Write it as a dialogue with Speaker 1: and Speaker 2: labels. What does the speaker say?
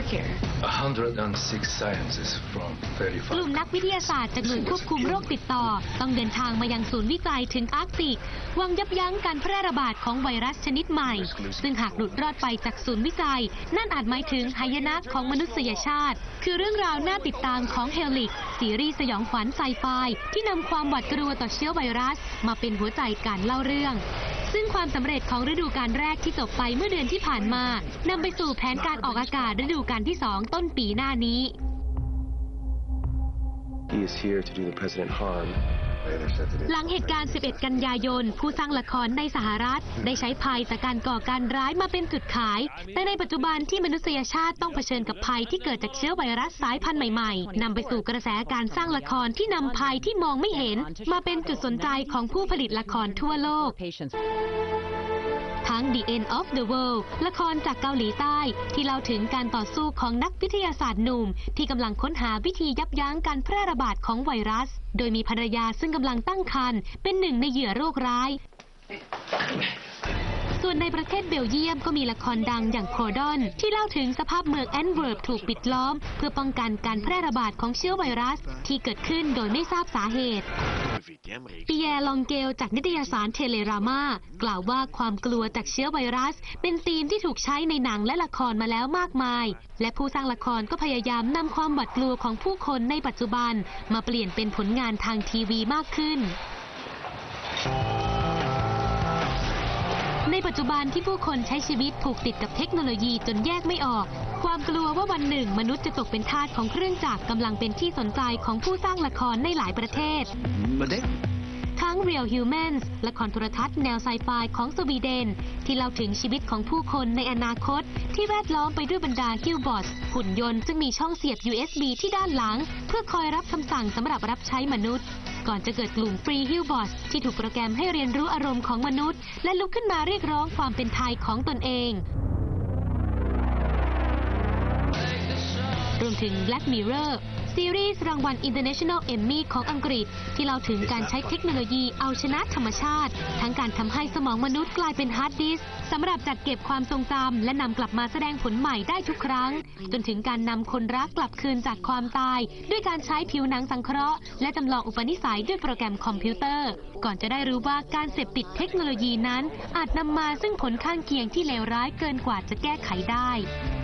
Speaker 1: work here?
Speaker 2: 106 scientists from 35.
Speaker 3: กลุ่มนักวิทยาศาสตร์จากหน่วยควบคุมโรคติดต่อต้องเดินทางมายังศูนย์วิจัยถึงอาร์กติกหวังยับยั้งการแพร่ระบาดของไวรัสชนิดใหม่ซึ่งหากหลุดรอดไปจากศูนย์วิจัยนั่นอาจหมายถึงหายนะของมนุษยชาติคือเรื่องราวน่าติดตามของเฮลิกซีรีส์สยองขวัญไซไฟที่นำความหวาดกลัวต่อเชื้อไวรัสมาเป็นหัวใจการเล่าเรื่องซึ่งความสำเร็จของฤดูกาลแรกที่จบไปเมื่อเดือนที่ผ่านมานำไปสู่แผนการออกอากาศฤดูกาลที่ 2 ต้นปีหน้านี้
Speaker 4: He is here to do the president harm.
Speaker 3: หลังเหตุการณ์ 11 กันยายน ผู้สร้างละครในสหรัฐได้ใช้ภัยจากการก่อการร้ายมาเป็นจุดขายแต่ในปัจจุบันที่มนุษยชาติต้องเผชิญกับภัยที่เกิดจากเชื้อไวรัสสายพันธุ์ใหม่ๆนำไปสู่กระแสการสร้างละครที่นำภัยที่มองไม่เห็นมาเป็นจุดสนใจของผู้ผลิตละครทั่วโลกทั้ง The End of the World ละครจากเกาหลีใต้ที่เล่าถึงการต่อสู้ของนักวิทยาศาสตร์หนุ่มที่กำลังค้นหาวิธียับยั้งการแพร่ระบาดของไวรัสโดยมีภรรยาซึ่งกำลังตั้งครรภ์เป็นหนึ่งในเหยื่อโรคร้ายส่วนในประเทศเบลเยียมก็มีละครดังอย่างโคดอนที่เล่าถึงสภาพเมืองแอนเวิร์ปถูกปิดล้อมเพื่อป้องกันการแพร่ระบาดของเชื้อไวรัสที่เกิดขึ้นโดยไม่ทราบสาเหตุปีแยร์ลองเกลจากนิตยสารเทเลรามากล่าวว่าความกลัวจากเชื้อไวรัสเป็นธีมที่ถูกใช้ในหนังและละครมาแล้วมากมายและผู้สร้างละครก็พยายามนำความหวาดกลัวของผู้คนในปัจจุบันมาเปลี่ยนเป็นผลงานทางทีวีมากขึ้นในปัจจุบันที่ผู้คนใช้ชีวิตผูกติดกับเทคโนโลยีจนแยกไม่ออกความกลัวว่าวันหนึ่งมนุษย์จะตกเป็นทาสของเครื่องจักรกำลังเป็นที่สนใจของผู้สร้างละครในหลายประเทศทั้ง Real Humans ละครโทรทัศน์แนวไซไฟของสวีเดนที่เล่าถึงชีวิตของผู้คนในอนาคตที่แวดล้อมไปด้วยบรรดาฮิลบอทหุ่นยนต์ซึ่งมีช่องเสียบ USB ที่ด้านหลังเพื่อคอยรับคำสั่งสำหรับรับใช้มนุษย์ก่อนจะเกิดกลุ่มฟรีฮิลบอทที่ถูกโปรแกรมให้เรียนรู้อารมณ์ของมนุษย์และลุกขึ้นมาเรียกร้องความเป็นไทยของตนเองรวมถึง Black Mirror ซีรีส์รางวัล International Emmy ของอังกฤษที่เล่าถึงการใช้เทคโนโลยีเอาชนะธรรมชาติทั้งการทำให้สมองมนุษย์กลายเป็นฮาร์ดดิสก์สำหรับจัดเก็บความทรงจำและนำกลับมาแสดงผลใหม่ได้ทุกครั้งจนถึงการนำคนรักกลับคืนจากความตายด้วยการใช้ผิวหนังสังเคราะห์และจำลองอุปนิสัยด้วยโปรแกรมคอมพิวเตอร์ก่อนจะได้รู้ว่าการเสพติดเทคโนโลยีนั้นอาจนำมาซึ่งผลข้างเคียงที่เลวร้ายเกินกว่าจะแก้ไขได้